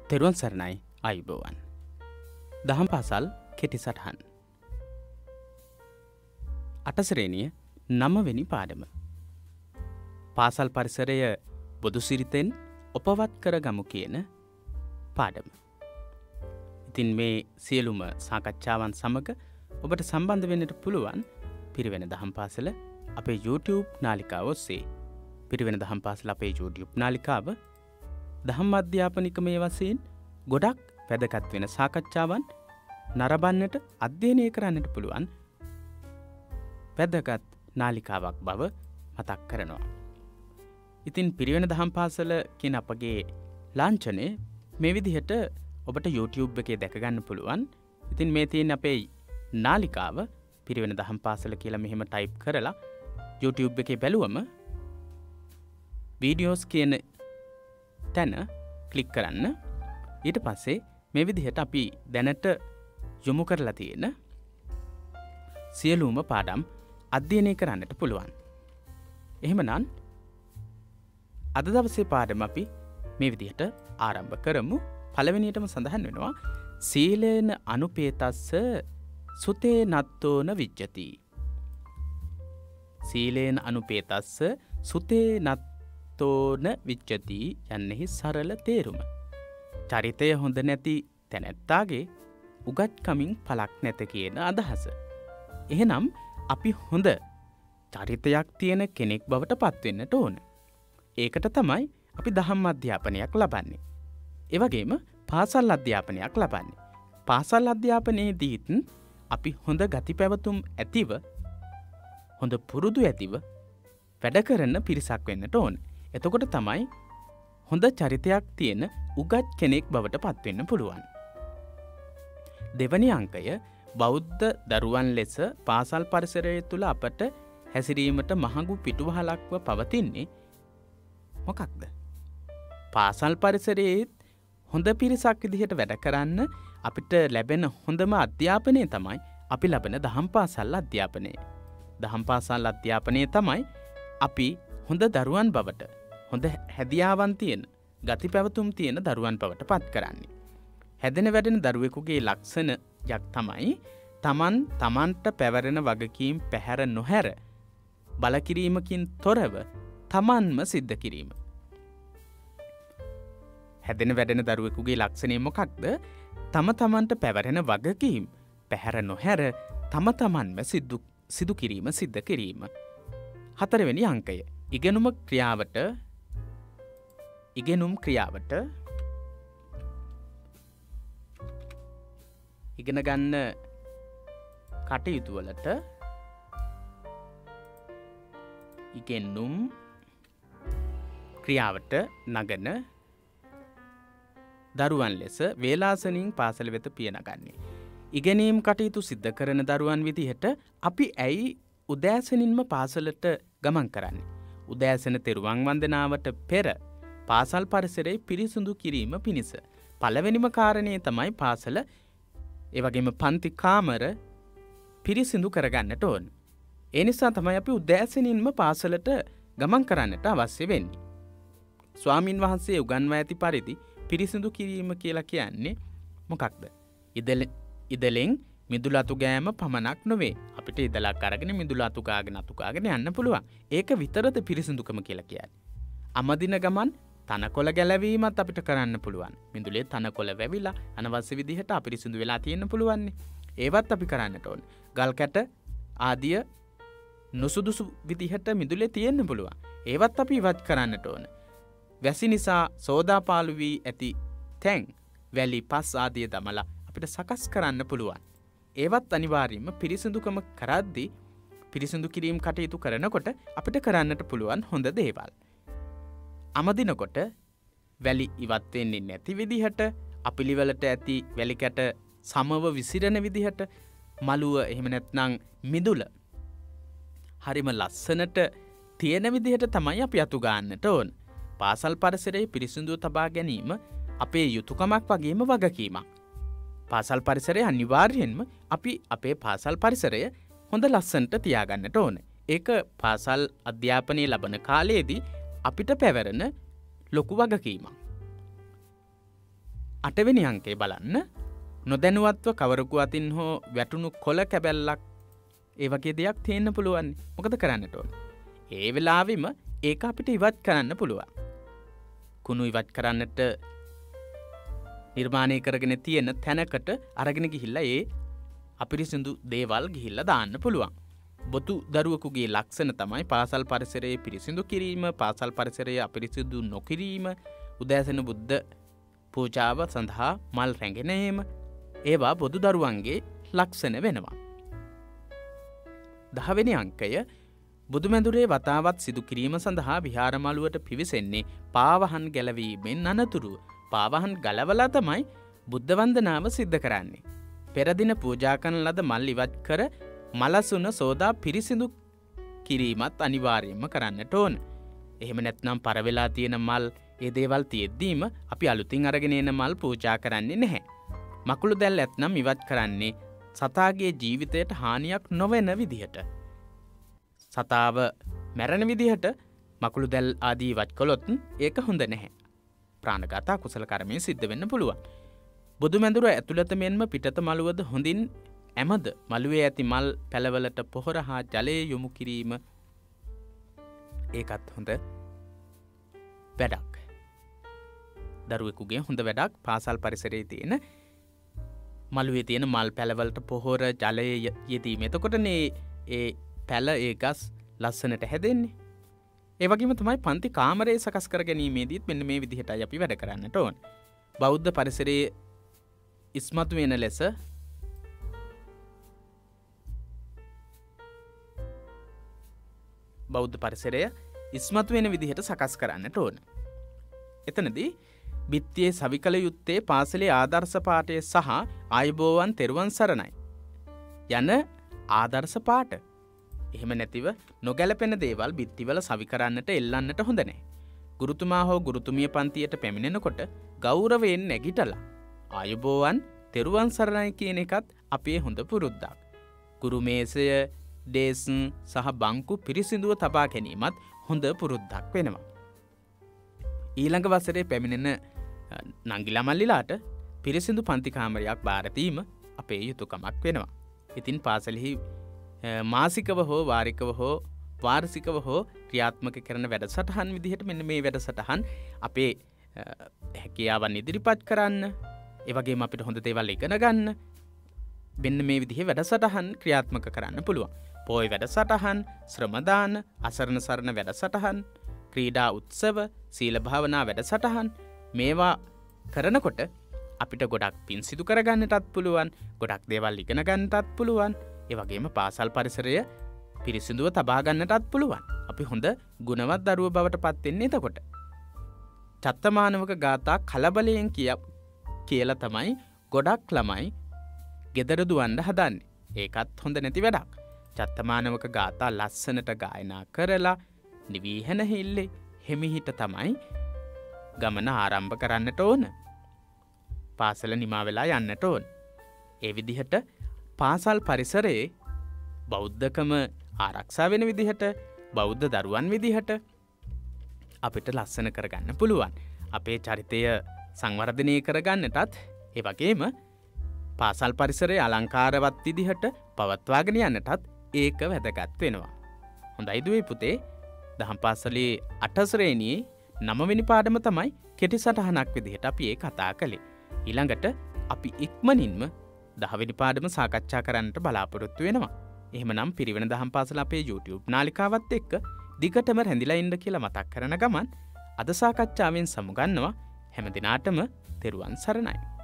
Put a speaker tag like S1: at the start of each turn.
S1: තෙරුවන් සරණයි ආයුබෝවන්. දහම් පාසල් කෙටි සටහන්. 8 ශ්‍රේණිය 9 වෙනි පාඩම. පාසල් පරිසරය බොදු සිරිතෙන් ඔපවත් කරගමු කියන පාඩම. ඉතින් මේ සියලුම සාකච්ඡාවන් සමග ඔබට සම්බන්ධ වෙන්නට පුළුවන් පිරිවෙන දහම් පාසල අපේ YouTube නාලිකාව ඔස්සේ. පිරිවෙන දහම් පාසල අපේ YouTube නාලිකාව දහම් අධ්‍යාපනිකමය වශයෙන් ගොඩක් වැදගත් වෙන සාකච්ඡාවන් නරඹන්නට අධ්‍යයනය කරන්නට පුළුවන් වැදගත් නාලිකාවක් බව මතක් කරනවා. ඉතින් පිරිවෙන දහම් පාසල කියන අපගේ ලාංඡනය මේ විදිහට ඔබට YouTube එකේ දැක ගන්න පුළුවන්. ඉතින් මේ තියෙන අපේ නාලිකාව පිරිවෙන දහම් පාසල කියලා මෙහෙම ටයිප් කරලා YouTube එකේ බැලුවම වීඩියෝස් කියන තැන ක්ලික් කරන්න. ඊට පස්සේ මේ විදිහට අපි දැනට යොමු කරලා තියෙන සියලුම පාඩම් අධ්‍යයනය කරන්නට පුළුවන්. එහෙමනම් අද දවසේ පාඩම අපි මේ විදිහට ආරම්භ කරමු. පළවෙනියටම සඳහන් වෙනවා සීලේන අනුපේතස්ස සුතේ නත්තෝන විජ්ජති. සීලේන අනුපේතස්ස සුතේ නත්තෝන විජ්ජති යන්නෙහි සරල තේරුම. චරිතය හොඳ නැති තැනැත්තාගේ උගත්කමින් පළක් නැත කියන අදහස. එහෙනම් අපි හොඳ චරිතයක් තියෙන කෙනෙක් බවට පත්වෙන්නට ඕන. ඒකට තමයි අපි දහම් අධ්‍යාපනයක් ලබන්නේ. ඒ වගේම පාසල් අධ්‍යාපනයක් ලබන්නේ. පාසල් අධ්‍යාපනයේදීත් අපි හොඳ ගති පැවතුම් ඇතිව හොඳ පුරුදු ඇතිව වැඩ කරන පිරිසක් වෙන්නට ඕන. එතකොට තමයි හොඳ චරිතයක් තියෙන උගත් කෙනෙක් බවට පත්වෙන්න පුළුවන්. දෙවැනි අංකය බෞද්ධ දරුවන් ලෙස පාසල් පරිසරය තුළ අපට හැසිරීමට මහඟු පිටුවහලක්ව පවතින්නේ මොකක්ද? පාසල් පරිසරයේ හොඳ පිරිසක් විදිහට වැඩ කරන්න අපිට ලැබෙන හොඳම අධ්‍යාපනය තමයි අපි ලබන දහම් පාසල් අධ්‍යාපනය. දහම් පාසල් අධ්‍යාපනය තමයි අපි හොඳ දරුවන් බවට හොඳ හැදියාවන් තියෙන ගති පැවතුම් තියෙන දරුවන් බවට පත් කරන්නේ. හැදෙන වැඩෙන දරුවෙකුගේ ලක්ෂණයක් තමයි තමන්ට පැවරෙන වගකීම් පැහැර නොහැර බලකිරීමකින් තොරව තමන්ම සිද්ධ කිරීම. හැදෙන වැඩෙන දරුවෙකුගේ ලක්ෂණය මොකක්ද? තමන්ට පැවරෙන වගකීම් පැහැර නොහැර තමන්ම සිදු කිරීම සිද්ධ කිරීම. 4 වෙනි අංකය ඉගෙනුම් ක්‍රියාවට ඉගෙන ගන්න කටයුතු වලට ඉගෙනුම් ක්‍රියාවට නගන දරුවන් ලෙස වේලාසනින් පාසල වෙත පිය නගන්නේ. ඉගෙනීම් කටයුතු සිද්ධ කරන දරුවන් විදිහට අපි ඇයි උදෑසනින්ම පාසලට ගමන් කරන්නේ? උදෑසන තෙරුවන් වන්දනාවට පෙර පාසල් පරිසරයේ පිරිසිදු කිරීම පිණිස. පළවෙනිම කාරණය තමයි පාසල ඒ වගේම පන්ති කාමර පිරිසිදු කරගන්නට ඕන. ඒ නිසා තමයි අපි උදෑසනින්ම පාසලට ගමන් කරන්නට අවශ්‍ය වෙන්නේ. ස්වාමින් වහන්සේ උගන්වා ඇති පරිදි පිරිසිදු කිරීම කියලා කියන්නේ මොකක්ද? ඉදලෙන් මිදුල අතු ගෑම පමණක් නොවේ. අපිට ඉදලක් අරගෙන මිදුල අතු කාගෙන යන්න පුළුවන්. ඒක විතරද පිරිසිදුකම කියලා කියන්නේ. අමදින ගමන් තනකොළ ගැලවීමත් අපිට කරන්න පුළුවන්. මිදුලේ තනකොළ වැවිලා අනවශ්‍ය විදිහට අපිරිසිදු වෙලා තියෙන්න පුළුවන්. ඒවත් අපි කරන්නට ඕන. ගල් කැට ආදිය නොසුදුසු විදිහට මිදුලේ තියෙන්න පුළුවන්. ඒවත් අපි ඉවත් කරන්නට ඕන. වැසි නිසා සෝදාපාලු වී ඇති තැන් වැලි පස් ආදිය දමලා අපිට සකස් කරන්න පුළුවන්. ඒවත් අනිවාර්යයෙන්ම පිරිසිදුකම කරද්දී පිරිසිදු කිරීම කටයුතු කරනකොට අපිට කරන්නට පුළුවන් හොඳ දේවල්. අමදිනකොට වැලි ඉවත් වෙන්නේ නැති විදිහට අපිලිවලට ඇති වැලි කැට සමව විසිරෙන විදිහට මලුව එහෙම නැත්නම් මිදුල හරිම ලස්සනට තියෙන විදිහට තමයි අපි අතු ගන්නට ඕන. පාසල් පරිසරයේ පිරිසිදුව තබා ගැනීම අපේ යුතුයකමක් වගේම වගකීමක්. පාසල් පරිසරය අනිවාර්යෙන්ම අපි අපේ පාසල් පරිසරය හොඳ ලස්සනට තියාගන්නට ඕන. ඒක පාසල් අධ්‍යාපනය ලබන කාලයේදී අපිට පැවරෙන ලොකු වගකීමක්. 8 වෙනි අංකේ බලන්න. නොදැනුවත්ව කවරෙකු අතින් හෝ වැටුණු කොළ කැබැල්ලක් ඒ වගේ දෙයක් තියෙන්න පුළුවන්. මොකද කරන්නට ඕන? ඒ වෙලාවෙම ඒක අපිට ඉවත් කරන්න පුළුවන්. කුණු ඉවත් කරන්නට නිර්මාණය කරගෙන තියෙන තැනකට අරගෙන ගිහිල්ලා ඒ අපිරිසිදු දේවල් ගිහිල්ලා දාන්න පුළුවන්. බොතු දරුවෙකුගේ ලක්ෂණ තමයි පාසල් පරිසරයේ පිරිසිදු කිරීම, පාසල් පරිසරයේ අපිරිසිදු නොකිරීම, උදෑසන බුද්ධ පූජාව සඳහා මල් රැගෙන ඒම. ඒවා බොදු දරුවන්ගේ ලක්ෂණ වෙනවා. 10 වෙනි අංකය බුදුමැදුරේ වතාවත් සිදු කිරීම සඳහා විහාරමළුවට පිවිසෙන්නේ පාවහන් ගැලවීමෙන් අනතුරුව. පාවහන් ගලවලා තමයි බුද්ධ වන්දනාව සිද්ධ කරන්නේ. පෙර දින පූජා කරන ලද මල් ඉවත් කර මලසුන සෝදා පිරිසිදු කිරීමත් අනිවාර්යයෙන්ම කරන්නට ඕන. එහෙම නැත්නම් පර වෙලා තියෙන මල් ඒ දේවල් තියෙද්දීම අපි අලුතින් අරගෙන එන මල් පූජා කරන්නේ නැහැ. මකුළු දැල් ඇත්නම් ඉවත් කරන්නේ සතාගේ ජීවිතයට හානියක් නොවන විදිහට. සතාව මැරෙන විදිහට මකුළු දැල් ආදී ඉවත් කළොත් ඒක හොඳ නැහැ. ප්‍රාණඝාත කුසල කර්මයෙන් සිද්ධ වෙන්න පුළුවන්. බුදුමැදුර ඇතුළත මෙන්ම පිටත මළුවද හොඳින් ඇමද මළුවේ ඇති මල් පැලවලට පොහොර හා ජලය යොමු කිරීම ඒකත් හොඳ වැඩක්. දරුවෙකුගේ හොඳ වැඩක් පාසල් පරිසරයේ තියෙන මළුවේ තියෙන මල් පැලවලට පොහොර ජලය යෙදීම. එතකොටනේ ඒ පැල ඒ ගස් ලස්සනට හැදෙන්නේ. ඒ වගේම තමයි පන්ති කාමරය සකස් කර ගැනීමේදීත් මෙන්න මේ විදිහටයි අපි වැඩ කරන්නට ඕන. බෞද්ධ පරිසරයේ ඉස්මතු වෙන ලෙස බෞද්ධ පරිසරය ඉස්මතු වෙන විදිහට සකස් කරන්නට ඕන. එතනදී බිත්තියේ සවිකල යුත්තේ පාසලේ ආදර්ශ පාඨය සහ ආයුබෝවන් තෙරුවන් සරණයි යන ආදර්ශ පාඨ. එහෙම නැතිව නොගැලපෙන දේවල් බිත්තිවල සවි කරන්නට එල්ලන්නට හොඳ නැහැ. ගුරුතුමා හෝ ගුරුතුමිය පන්තියට පැමිණෙනකොට ගෞරවයෙන් නැගිටලා ආයුබෝවන් තෙරුවන් සරණයි කියන එකත් අපේ හොඳ පුරුද්දක්. ගුරු මේසය, ඩේස්න් සහ බංකු පිරිසිදුව තබා ගැනීමත් හොඳ පුරුද්දක් වෙනවා. ඊළඟ වසරේ පැමිණෙන නංගිලා මල්ලිලාට පිරිසිදු පන්ති කාමරයක් බාර දීම අපේ යුතුයකමක් වෙනවා. ඉතින් පාසලෙහි මාසිකව හෝ වාරිකව හෝ වාර්ෂිකව හෝ ක්‍රියාත්මක කරන වැඩසටහන් විදිහට මෙන්න මේ වැඩසටහන් අපේ හැකියාවන් ඉදිරිපත් කරන්න, ඒ වගේම අපිට හොඳ දේවල් ඉගෙන ගන්න මෙන්න මේ විදිහේ වැඩසටහන් ක්‍රියාත්මක කරන්න පුළුවන්. පොයි වැඩසටහන්, ශ්‍රම දාන, අසරණ සරණ වැඩසටහන්, ක්‍රීඩා උත්සව, සීල භාවනා වැඩසටහන් මේවා කරනකොට අපිට ගොඩක් පින් සිදු කරගන්නටත් පුළුවන්, ගොඩක් දේවල් ඉගෙන ගන්නටත් පුළුවන්. ඒ වගේම පාසල් පරිසරය පිරිසිදුව තබා ගන්නටත් පුළුවන්. අපි හොඳ ගුණවත් දරුවෝ බවට පත් වෙන්නේ එතකොට. චත්තමානවක ගාථා කලබලයෙන් කියලා තමයි ගොඩක් ළමයි ගෙදර දුවන්න හදන්නේ. ඒකත් හොඳ නැති වැඩක්. චත්තමානවක ගාථා ලස්සනට ගායනා කරලා නිවිහෙන හිල්ලේ හිමිහිට තමයි ගමන ආරම්භ කරන්නට ඕන. පාසල නිමා වෙලා යන්නට ඕන. ඒ විදිහට පාසල් පරිසරයේ බෞද්ධකම ආරක්ෂා වෙන විදිහට, බෞද්ධ දරුවන් විදිහට අපිට ලස්සන කරගන්න පුළුවන්. අපේ චරිතය සංවර්ධනය කරගන්නටත් ඒ වගේම පාසල් පරිසරයේ අලංකාරවත් විදිහට පවත්වාගෙන යන්නටත් ඒක වැදගත් වෙනවා. හොඳයි දුවේ පුතේ, දහම් පාසලේ 8 ශ්‍රේණියේ 9 වෙනි පාඩම තමයි කෙටි සටහනක් විදිහට අපි ඒ කතා කළේ. ඊළඟට අපි ඉක්මනින්ම 10 වෙනි පාඩම සාකච්ඡා කරන්නට බලාපොරොත්තු වෙනවා. එහෙමනම් පිරිවෙන දහම් පාසල අපේ YouTube නාලිකාවත් එක්ක දිගටම රැඳිලා ඉන්න කියලා මතක් කරන ගමන් අද සාකච්ඡාවෙන් සමුගන්නවා. හැම දිනාටම තෙරුවන් සරණයි.